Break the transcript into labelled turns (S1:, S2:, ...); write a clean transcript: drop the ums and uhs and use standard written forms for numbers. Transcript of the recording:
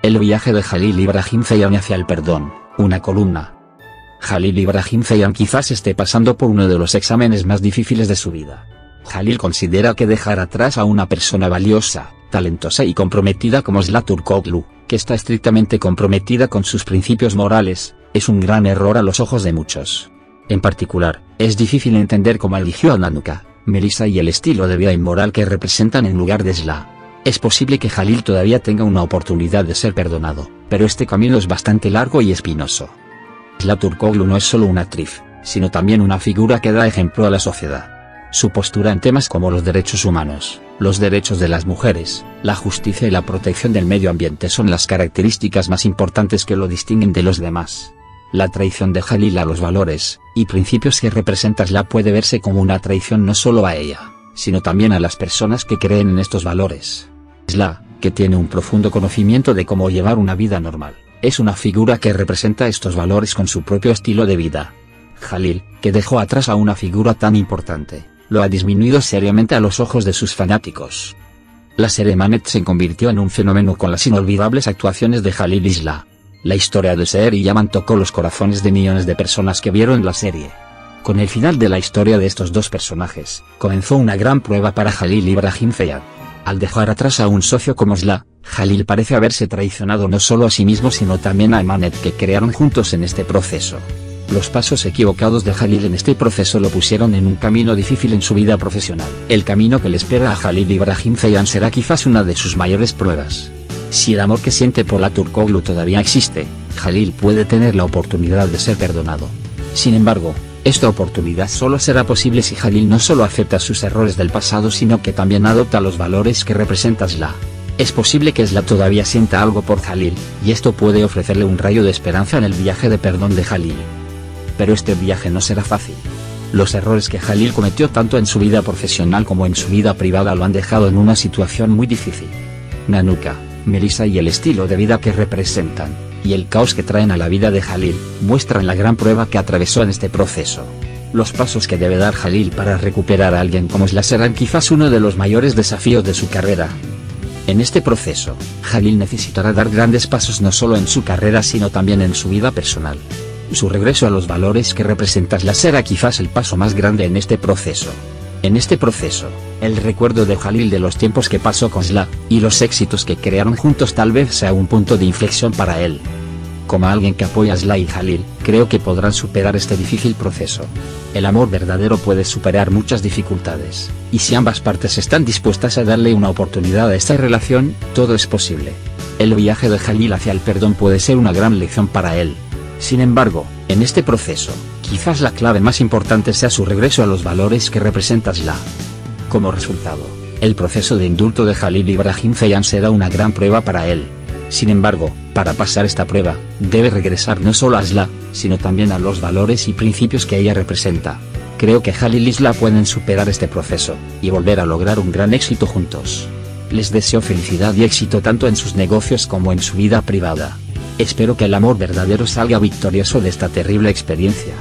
S1: El viaje de Jalil Ibrahim Zeyan hacia el perdón, una columna. Jalil Ibrahim Zeyan quizás esté pasando por uno de los exámenes más difíciles de su vida. Jalil considera que dejar atrás a una persona valiosa, talentosa y comprometida como Sıla Türkoğlu, que está estrictamente comprometida con sus principios morales, es un gran error a los ojos de muchos. En particular, es difícil entender cómo eligió a Nanuka, Melissa y el estilo de vida inmoral que representan en lugar de Sıla. Es posible que Jalil todavía tenga una oportunidad de ser perdonado, pero este camino es bastante largo y espinoso. Sıla Türkoğlu no es solo una actriz, sino también una figura que da ejemplo a la sociedad. Su postura en temas como los derechos humanos, los derechos de las mujeres, la justicia y la protección del medio ambiente son las características más importantes que lo distinguen de los demás. La traición de Jalil a los valores y principios que representa Sıla puede verse como una traición no solo a ella, sino también a las personas que creen en estos valores. Sıla, que tiene un profundo conocimiento de cómo llevar una vida normal, es una figura que representa estos valores con su propio estilo de vida. Jalil, que dejó atrás a una figura tan importante, lo ha disminuido seriamente a los ojos de sus fanáticos. La serie Manet se convirtió en un fenómeno con las inolvidables actuaciones de Jalil y Sıla. La historia de Seher y Yaman tocó los corazones de millones de personas que vieron la serie. Con el final de la historia de estos dos personajes, comenzó una gran prueba para Jalil Ibrahim Zeyan. Al dejar atrás a un socio como Sıla, Jalil parece haberse traicionado no solo a sí mismo sino también a Emanet que crearon juntos en este proceso. Los pasos equivocados de Jalil en este proceso lo pusieron en un camino difícil en su vida profesional. El camino que le espera a Jalil Ibrahim Zeyan será quizás una de sus mayores pruebas. Si el amor que siente por la Türkoğlu todavía existe, Jalil puede tener la oportunidad de ser perdonado. Sin embargo, esta oportunidad solo será posible si Jalil no solo acepta sus errores del pasado sino que también adopta los valores que representa Sıla. Es posible que Sıla todavía sienta algo por Jalil, y esto puede ofrecerle un rayo de esperanza en el viaje de perdón de Jalil. Pero este viaje no será fácil. Los errores que Jalil cometió tanto en su vida profesional como en su vida privada lo han dejado en una situación muy difícil. Nanuka, Melissa y el estilo de vida que representan, y el caos que traen a la vida de Jalil, muestran la gran prueba que atravesó en este proceso. Los pasos que debe dar Jalil para recuperar a alguien como Sıla serán quizás uno de los mayores desafíos de su carrera. En este proceso, Jalil necesitará dar grandes pasos no solo en su carrera sino también en su vida personal. Su regreso a los valores que representa Sıla será quizás el paso más grande en este proceso. En este proceso, el recuerdo de Jalil de los tiempos que pasó con Sıla, y los éxitos que crearon juntos tal vez sea un punto de inflexión para él. Como alguien que apoya a Sıla y Jalil, creo que podrán superar este difícil proceso. El amor verdadero puede superar muchas dificultades, y si ambas partes están dispuestas a darle una oportunidad a esta relación, todo es posible. El viaje de Jalil hacia el perdón puede ser una gran lección para él. Sin embargo, en este proceso, quizás la clave más importante sea su regreso a los valores que representa Sıla. Como resultado, el proceso de indulto de Jalil Ibrahim Zeyan será una gran prueba para él. Sin embargo, para pasar esta prueba, debe regresar no solo a Sıla, sino también a los valores y principios que ella representa. Creo que Jalil y Sıla pueden superar este proceso, y volver a lograr un gran éxito juntos. Les deseo felicidad y éxito tanto en sus negocios como en su vida privada. Espero que el amor verdadero salga victorioso de esta terrible experiencia.